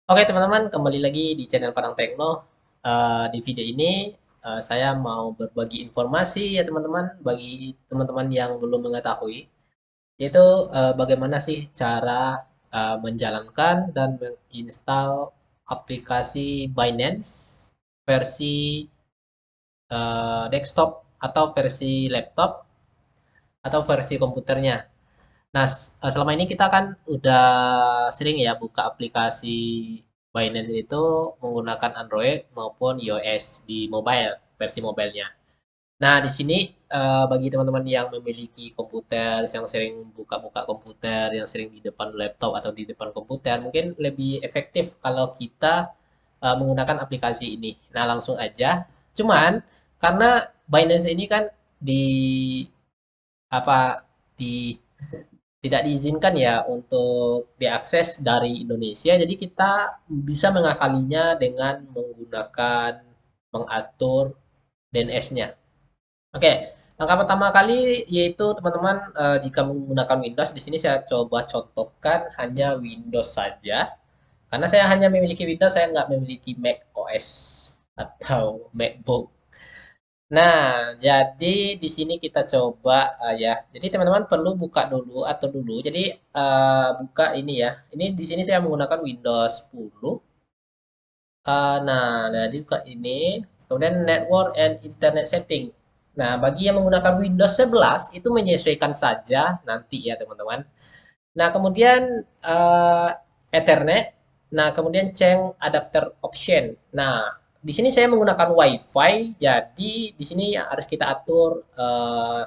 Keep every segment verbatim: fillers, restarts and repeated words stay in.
Oke teman-teman, kembali lagi di channel Padang Tekno. Eh, di video ini eh, saya mau berbagi informasi ya teman-teman, bagi teman-teman yang belum mengetahui, yaitu eh, bagaimana sih cara eh, menjalankan dan menginstal aplikasi Binance versi eh, desktop atau versi laptop atau versi komputernya. Nah, s- eh, selama ini kita kan udah sering ya buka aplikasi Binance itu menggunakan Android maupun iOS di mobile, versi mobilenya. Nah, di sini eh, bagi teman-teman yang memiliki komputer, yang sering buka-buka komputer, yang sering di depan laptop atau di depan komputer, mungkin lebih efektif kalau kita eh, menggunakan aplikasi ini. Nah, langsung aja. Cuman karena Binance ini kan di apa di tidak diizinkan ya untuk diakses dari Indonesia. Jadi kita bisa mengakalinya dengan menggunakan mengatur D N S-nya. Oke, langkah pertama kali yaitu teman-teman eh, jika menggunakan Windows, di sini saya coba contohkan hanya Windows saja. Karena saya hanya memiliki Windows, saya nggak memiliki Mac O S atau MacBook. Nah, jadi di sini kita coba eh, ya. Jadi teman-teman perlu buka dulu atau dulu. Jadi eh, buka ini ya. Ini di sini saya menggunakan Windows sepuluh. Eh, nah, jadi buka ini. Kemudian Network and Internet Setting. Nah, bagi yang menggunakan Windows sebelas itu menyesuaikan saja nanti ya teman-teman. Nah, kemudian eh, Ethernet. Nah, kemudian change adapter option. Nah, di sini saya menggunakan WiFi, jadi di sini harus kita atur eh,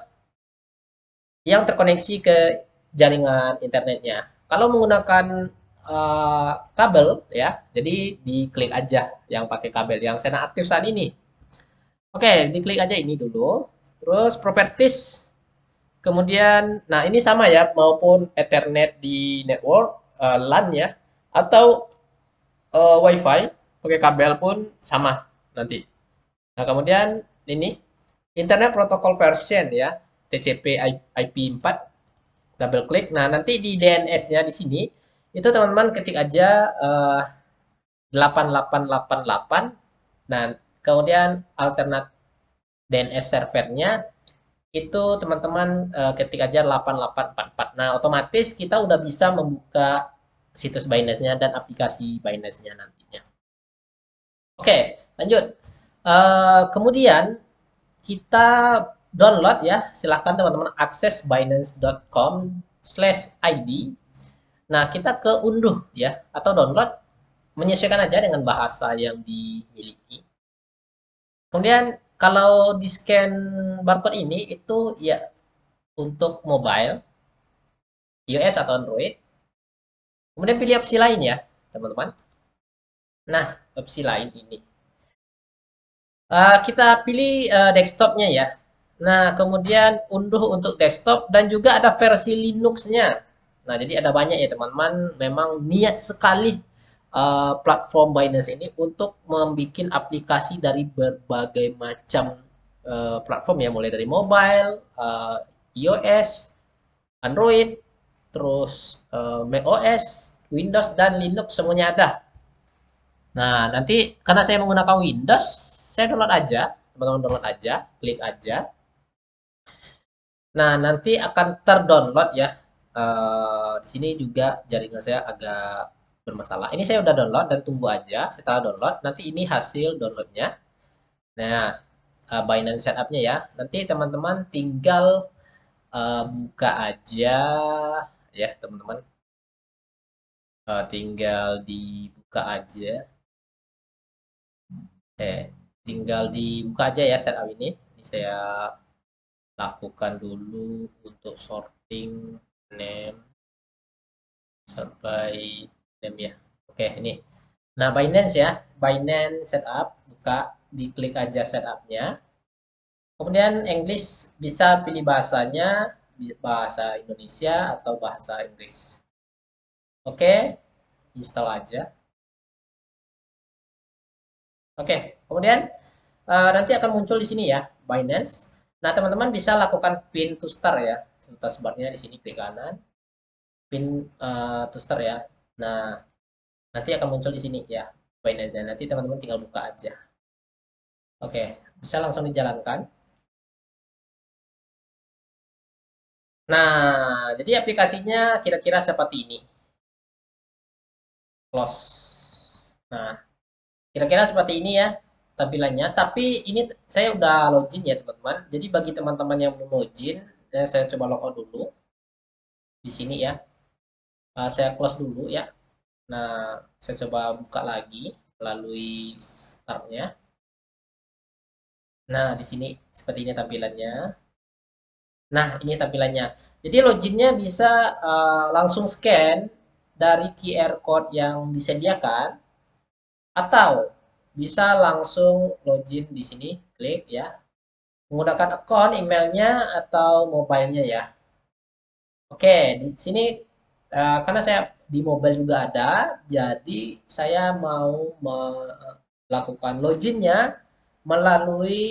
yang terkoneksi ke jaringan internetnya. Kalau menggunakan eh, kabel ya, jadi diklik aja yang pakai kabel yang saya aktif saat ini. Oke, diklik aja ini dulu. Terus properties. Kemudian, nah ini sama ya, maupun Ethernet di network, eh, LAN ya, atau eh, WiFi pakai kabel pun sama nanti. Nah kemudian ini Internet Protocol Version ya, T C P I P empat, double klik. Nah nanti di D N S-nya di sini itu teman-teman ketik aja eh, delapan delapan delapan delapan. Nah kemudian alternate D N S servernya itu teman-teman eh, ketik aja delapan delapan empat empat. Nah, otomatis kita udah bisa membuka situs Binance-nya dan aplikasi Binance-nya nantinya. Oke, lanjut. Eh, kemudian kita download ya. Silahkan teman-teman akses binance dot com slash id. Nah, kita ke unduh ya atau download menyesuaikan aja dengan bahasa yang dimiliki. Kemudian kalau di scan barcode ini itu ya untuk mobile, iOS atau Android. Kemudian pilih opsi lain ya, teman-teman. Nah, opsi lain ini. Eh, kita pilih eh, desktopnya ya. Nah, kemudian unduh untuk desktop dan juga ada versi Linux-nya. Nah, jadi ada banyak ya teman-teman. Memang niat sekali eh, platform Binance ini untuk membuat aplikasi dari berbagai macam eh, platform ya, mulai dari mobile, eh, iOS, Android, terus eh, macOS, Windows dan Linux semuanya ada. Nah, nanti karena saya menggunakan Windows, saya download aja, teman-teman download aja, klik aja. Nah, nanti akan terdownload ya. Eh, di sini juga jaringan saya agak bermasalah. Ini saya udah download dan tunggu aja. Setelah download, nanti ini hasil downloadnya. Nah, eh, Binance setupnya ya. Nanti teman-teman tinggal eh, buka aja ya, teman-teman. Eh, tinggal dibuka aja. Eh, tinggal dibuka aja ya setup ini. Ini saya lakukan dulu untuk sorting name sampai name ya. Oke, ini. Nah, Binance ya. Binance setup, buka, diklik aja setupnya. Kemudian English bisa pilih bahasanya, bahasa Indonesia atau bahasa Inggris. Oke, install aja. Oke, kemudian eh, nanti akan muncul di sini ya, Binance. Nah, teman-teman bisa lakukan pin to start ya. Taskbar-nya di sini klik kanan, pin eh, to start ya. Nah, Nanti akan muncul di sini ya, Binance-nya. Nanti teman-teman tinggal buka aja. Oke, bisa langsung dijalankan. Nah, jadi aplikasinya kira-kira seperti ini. Close. Nah, kira-kira seperti ini ya tampilannya. Tapi ini saya udah login ya teman-teman. Jadi bagi teman-teman yang belum login, ya saya coba logout dulu di sini ya. Uh, saya close dulu ya. Nah, saya coba buka lagi melalui startnya. Nah, di sini seperti ini tampilannya. Nah, ini tampilannya. Jadi loginnya bisa uh, langsung scan dari Q R code yang disediakan atau bisa langsung login di sini, klik ya. Menggunakan akun, emailnya atau mobilenya ya. Oke, di sini uh, karena saya di mobile juga ada, jadi saya mau melakukan loginnya melalui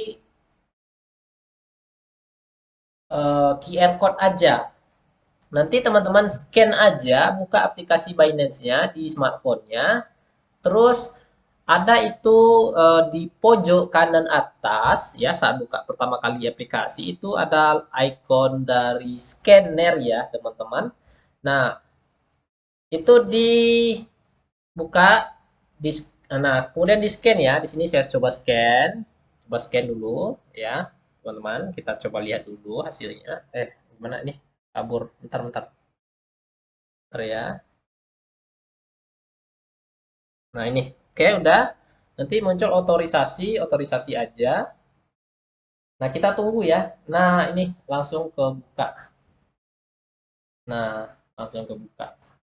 uh, Q R code aja. Nanti teman-teman scan aja, buka aplikasi Binance-nya di smartphone-nya, terus ada itu eh, di pojok kanan atas, ya saat buka pertama kali aplikasi itu ada icon dari scanner ya teman-teman. Nah, itu dibuka, di, nah kemudian di scan ya. Di sini saya coba scan, coba scan dulu ya teman-teman. Kita coba lihat dulu hasilnya. Eh, gimana nih? Kabur, bentar-bentar. Bentar ya. Nah, ini. Oke, udah. Nanti muncul otorisasi, otorisasi aja. Nah, kita tunggu ya. Nah, ini langsung ke buka. Nah, langsung ke buka.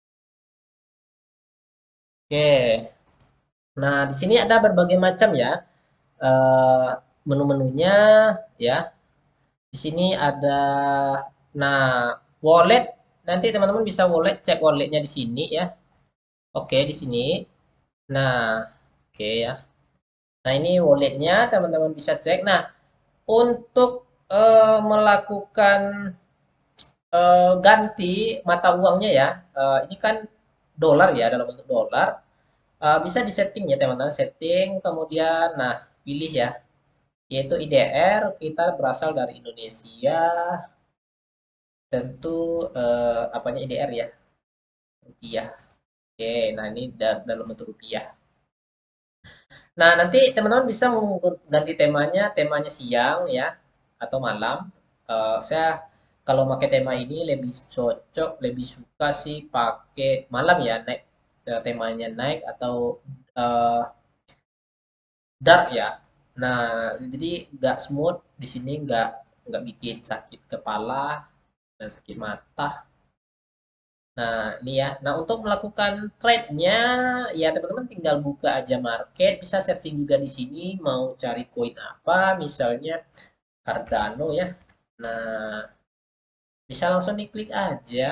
Oke. Nah, di sini ada berbagai macam ya. eh, menu-menunya ya. Di sini ada nah, wallet. Nanti teman-teman bisa wallet, cek walletnya di sini ya. Oke, di sini. Nah, oke ya. Nah, ini walletnya teman-teman bisa cek. Nah, untuk eh, melakukan eh, ganti mata uangnya ya, eh, ini kan dolar ya, dalam bentuk dolar. Eh, bisa disetting ya teman-teman, setting kemudian, nah pilih ya, yaitu I D R. Kita berasal dari Indonesia, tentu eh, apanya I D R ya, rupiah. Oke, nah ini da- dalam bentuk rupiah. Nah, nanti teman-teman bisa mengganti temanya, temanya siang ya, atau malam. Eh, saya kalau pakai tema ini lebih cocok, lebih suka sih pakai malam ya, naik eh, temanya naik atau eh, dark ya. Nah, jadi nggak smooth di sini, nggak nggak bikin sakit kepala dan sakit mata. Nah, ini ya. Nah, untuk melakukan trade-nya, ya teman-teman tinggal buka aja market, bisa searching juga di sini, mau cari koin apa, misalnya Cardano ya. Nah, bisa langsung diklik aja.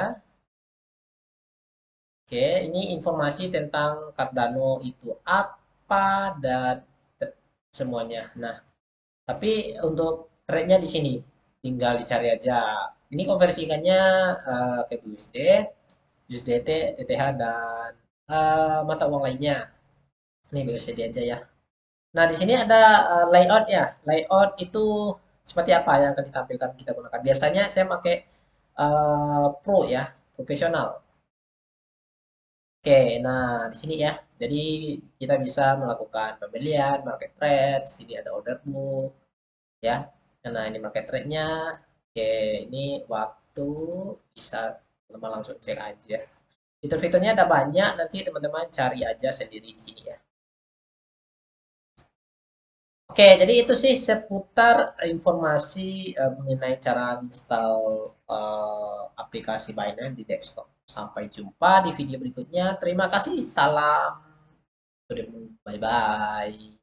Oke, ini informasi tentang Cardano itu apa dan semuanya. Nah, tapi untuk trade-nya di sini, tinggal dicari aja. Ini konversikannya eh, ke U S D, U S D T, E T H, dan eh, mata uang lainnya. Ini B U S D aja ya. Nah, di sini ada eh, layout ya. Layout itu seperti apa yang akan ditampilkan kita gunakan. Biasanya saya pakai eh, Pro ya, profesional. Oke, nah di sini ya. Jadi kita bisa melakukan pembelian, market trade. Sini ada order book ya. Nah, ini market trade-nya. Oke, ini waktu bisa teman langsung cek aja. Fitur-fiturnya ada banyak, nanti teman-teman cari aja sendiri di sini ya. Oke, jadi itu sih seputar informasi eh, mengenai cara install eh, aplikasi Binance di desktop. Sampai jumpa di video berikutnya. Terima kasih. Salam. Bye bye.